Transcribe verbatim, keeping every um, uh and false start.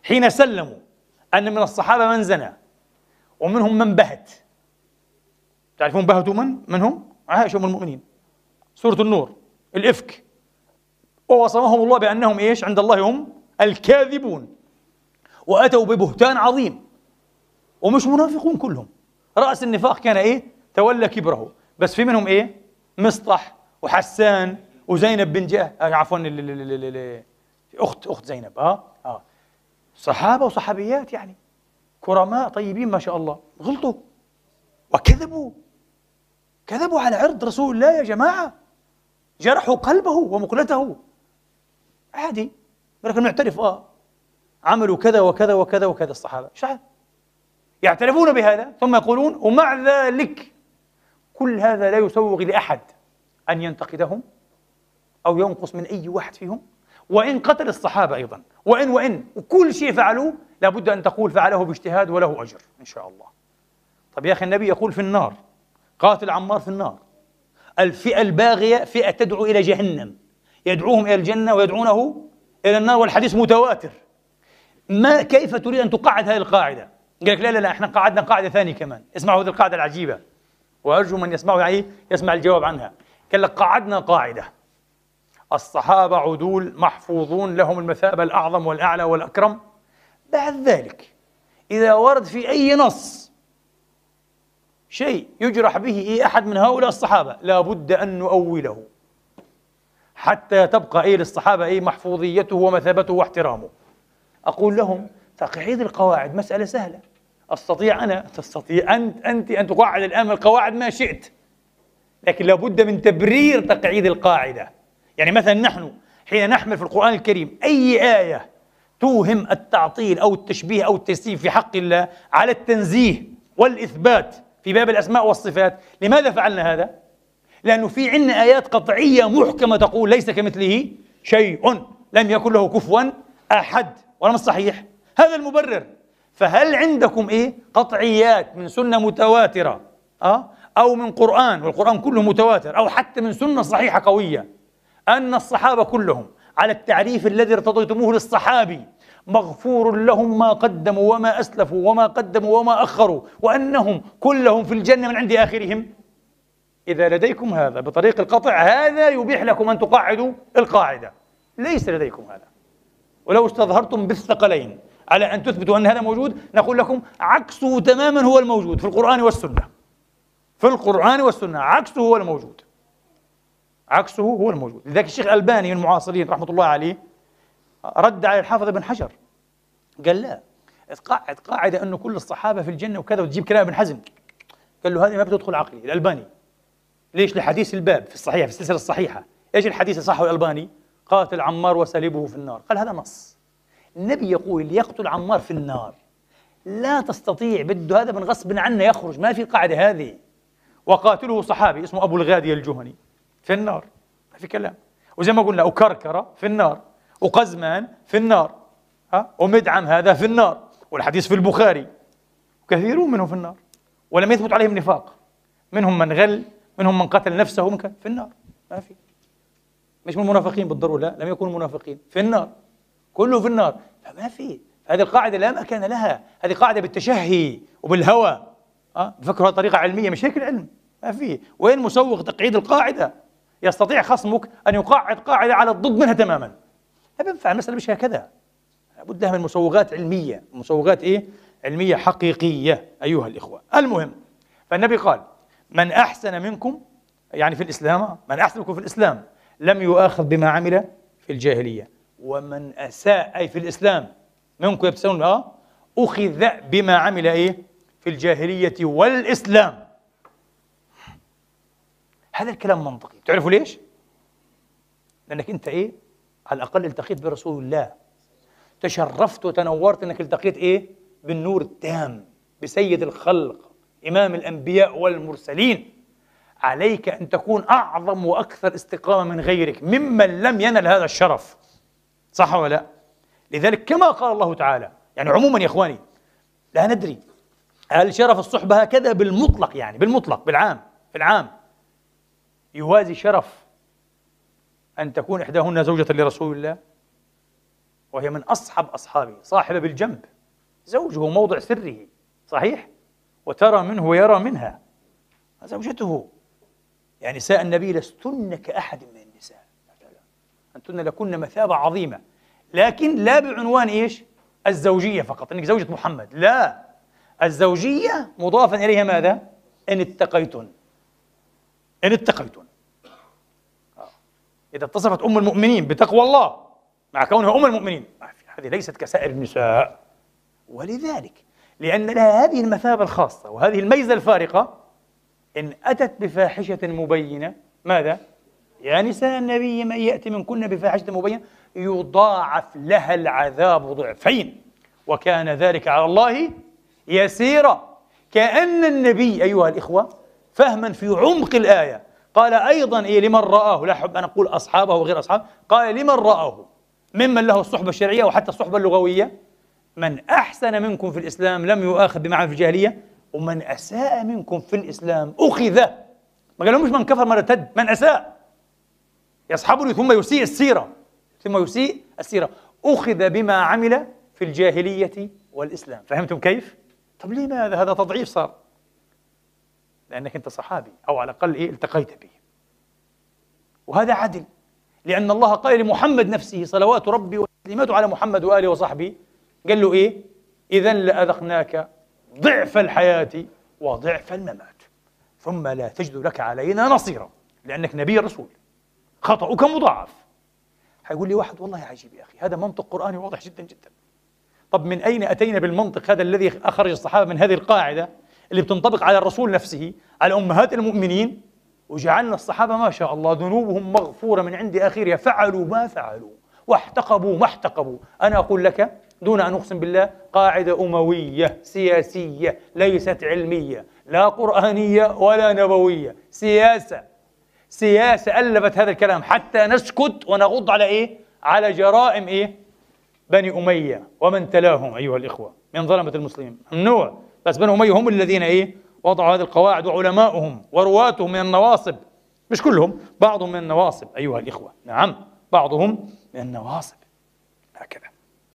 حين سلموا أن من الصحابة من زنى ومنهم من بهت. تعرفون بهتوا من؟ منهم عائشة أم المؤمنين، سورة النور، الإفك، ووصمهم الله بأنهم إيش عند الله هم الكاذبون، وأتوا ببهتان عظيم، ومش منافقون كلهم، رأس النفاق كان إيه؟ تولى كبره، بس في منهم إيه؟ مصطح وحسان وزينب بن جاه آه عفوا أخت أخت زينب آه آه صحابة وصحابيات يعني كرماء طيبين ما شاء الله، غلطوا وكذبوا، كذبوا على عرض رسول الله يا جماعة، جرحوا قلبه ومقلته. عادي، لكن نعترف آه عملوا كذا وكذا وكذا وكذا الصحابة، ايش يعترفون بهذا ثم يقولون ومع ذلك كل هذا لا يسوغ لأحد أن ينتقدهم أو ينقص من أي واحد فيهم، وإن قتل الصحابة أيضا، وإن وإن وكل شيء فعلوه لابد أن تقول فعله باجتهاد وله أجر إن شاء الله. طب يا أخي النبي يقول في النار، قاتل عمار في النار، الفئة الباغية فئة تدعو إلى جهنم، يدعوهم إلى الجنة ويدعونه إلى النار، والحديث متواتر. ما كيف تريد أن تقعد هذه القاعدة؟ قال لك لا لا لا احنا قعدنا قاعدة ثانية كمان، اسمعوا هذه القاعدة العجيبة وأرجو من يسمعوا يعني يسمع الجواب عنها. قال لك قعدنا قاعدة: الصحابة عدول محفوظون لهم المثابة الأعظم والأعلى والأكرم، بعد ذلك إذا ورد في أي نص شيء يجرح به أحد من هؤلاء الصحابة لا بد أن نؤوله حتى تبقى إيه للصحابة إيه محفوظيته ومثابته واحترامه. أقول لهم تقعيد القواعد مسألة سهلة، أستطيع أنا، تستطيع أنت، أنت أن تقعد الآن من القواعد ما شئت، لكن لابد من تبرير تقعيد القاعدة. يعني مثلا نحن حين نحمل في القرآن الكريم أي آية توهم التعطيل أو التشبيه أو التجسيم في حق الله على التنزيه والإثبات في باب الأسماء والصفات، لماذا فعلنا هذا؟ لأنه في عندنا آيات قطعية محكمة تقول ليس كمثله شيء، لم يكن له كفوا أحد، ولا مش صحيح؟ هذا المبرر. فهل عندكم إيه قطعيات من سنة متواترة أه؟ أو من قرآن، والقرآن كله متواتر، أو حتى من سنة صحيحة قوية أن الصحابة كلهم على التعريف الذي ارتضيتموه للصحابي مغفور لهم ما قدموا وما أسلفوا وما قدموا وما أخروا، وأنهم كلهم في الجنة من عند آخرهم؟ إذا لديكم هذا بطريق القطع هذا يبيح لكم أن تقاعدوا القاعدة. ليس لديكم هذا، ولو استظهرتم بالثقلين على أن تثبتوا أن هذا موجود نقول لكم عكسه تماما هو الموجود في القرآن والسنة. في القرآن والسنة عكسه هو الموجود، عكسه هو الموجود. لذلك الشيخ الألباني من المعاصرين رحمة الله عليه رد على الحافظ ابن حجر، قال لا تقعد قاعدة أنه كل الصحابة في الجنة وكذا وتجيب كلام ابن حزم، قال له هذه ما بتدخل عقلي. الألباني ليش؟ لحديث الباب في الصحيحة في السلسلة الصحيحة، ايش الحديث صحه الألباني؟ قاتل عمار وسلبه في النار. قال هذا نص، النبي يقول يقتل عمار في النار، لا تستطيع بده هذا من غصب عنه يخرج، ما في قاعدة هذه. وقاتله صحابي اسمه أبو الغادي الجهني في النار، ما في كلام. وزي ما قلنا وكركرة في النار، وقزمان في النار، ها ومدعم هذا في النار، والحديث في البخاري، وكثيرون منهم في النار ولم يثبت عليهم نفاق، منهم من غل، منهم من قتل نفسه، من في النار، ما في. مش من المنافقين بالضرورة، لا، لم يكونوا منافقين، في النار، كله في النار، فما في. هذه القاعدة لا مكان لها، هذه قاعدة بالتشهي وبالهوى، أه؟ بفكرها طريقة علمية، مش هيك العلم، ما في. وين مسوغ تقعيد القاعدة؟ يستطيع خصمك أن يقعد قاعدة على الضد منها تماما، ما بينفع، المسألة مش هكذا، لابد لها من مسوغات علمية، مسوغات إيه؟ علمية حقيقية أيها الإخوة. المهم، فالنبي قال من أحسن منكم يعني في الإسلام، من أحسن منكم في الإسلام لم يؤاخذ بما عمل في الجاهلية، ومن أساء أي في الإسلام منكم يبتسمون آه أخذ بما عمل إيه في الجاهلية والإسلام. هذا الكلام منطقي، تعرفوا ليش؟ لأنك أنت إيه على الأقل التقيت برسول الله، تشرفت وتنورت أنك التقيت إيه بالنور التام بسيد الخلق إمام الأنبياء والمرسلين. عليك أن تكون أعظم وأكثر استقامة من غيرك ممن لم ينل هذا الشرف، صح ولا لا؟ لذلك كما قال الله تعالى، يعني عموما يا إخواني لا ندري هل شرف الصحبة هكذا بالمطلق، يعني بالمطلق بالعام في العام يوازي شرف أن تكون إحداهن زوجة لرسول الله؟ وهي من أصحب أصحابه، صاحبة بالجنب، زوجه موضع سره، صحيح؟ وترى منه ويرى منها، زوجته. يعني نساء النبي لستن كأحد من النساء، أنتن لكن مثابة عظيمة، لكن لا بعنوان إيش؟ الزوجية فقط، إنك زوجة محمد، لا، الزوجية مضافا إليها ماذا؟ إن اتقيتن، إن اتقيتن. إذا اتصفت أم المؤمنين بتقوى الله مع كونها أم المؤمنين، هذه ليست كسائر النساء. ولذلك لأن لها هذه المثابة الخاصة وهذه الميزة الفارقة، إن أتت بفاحشة مبينة، ماذا؟ يا نساء النبي من يأتي منكن بفاحشة مبينة يضاعف لها العذاب ضعفين وكان ذلك على الله يسيرا. كأن النبي أيها الإخوة فهما في عمق الآية قال أيضا إيه لمن رآه، لا أحب أن أقول أصحابه وغير أصحابه، قال لمن رآه ممن له الصحبة الشرعية وحتى الصحبة اللغوية، من أحسن منكم في الإسلام لم يؤاخذ بما عمل في الجاهلية، ومن أساء منكم في الإسلام أخذ. ما قالوا مش من كفر من ارتد، من أساء يصحبني ثم يسيء السيرة، ثم يسيء السيرة أخذ بما عمل في الجاهلية والإسلام. فهمتم كيف؟ طب لماذا هذا تضعيف صار؟ لأنك أنت صحابي أو على الأقل إيه التقيت به، وهذا عدل، لأن الله قال لمحمد نفسه صلوات ربي وتسليماته على محمد وآله وصحبه، قال له إيه؟ إذا لأذقناك ضعف الحياة وضعف الممات ثم لا تجد لك علينا نصيرا، لأنك نبي رسول، خطأك مضاعف. هيقول لي واحد والله عجيب يا أخي، هذا منطق قرآني واضح جدا جدا. طب من أين أتينا بالمنطق هذا الذي أخرج الصحابة من هذه القاعدة اللي بتنطبق على الرسول نفسه، على أمهات المؤمنين، وجعلنا الصحابة ما شاء الله ذنوبهم مغفورة من عند آخرها، فعلوا ما فعلوا واحتقبوا ما احتقبوا. أنا أقول لك دون أن أقسم بالله قاعدة أموية سياسية ليست علمية، لا قرآنية ولا نبوية، سياسة سياسة ألفت هذا الكلام حتى نسكت ونغض على إيه؟ على جرائم إيه؟ بني أمية ومن تلاهم أيها الإخوة من ظلمة المسلمين، ممنوع. بس بني أمية هم الذين إيه؟ وضعوا هذه القواعد، وعلماؤهم ورواتهم من النواصب، مش كلهم، بعضهم من النواصب أيها الإخوة، نعم بعضهم من النواصب، هكذا.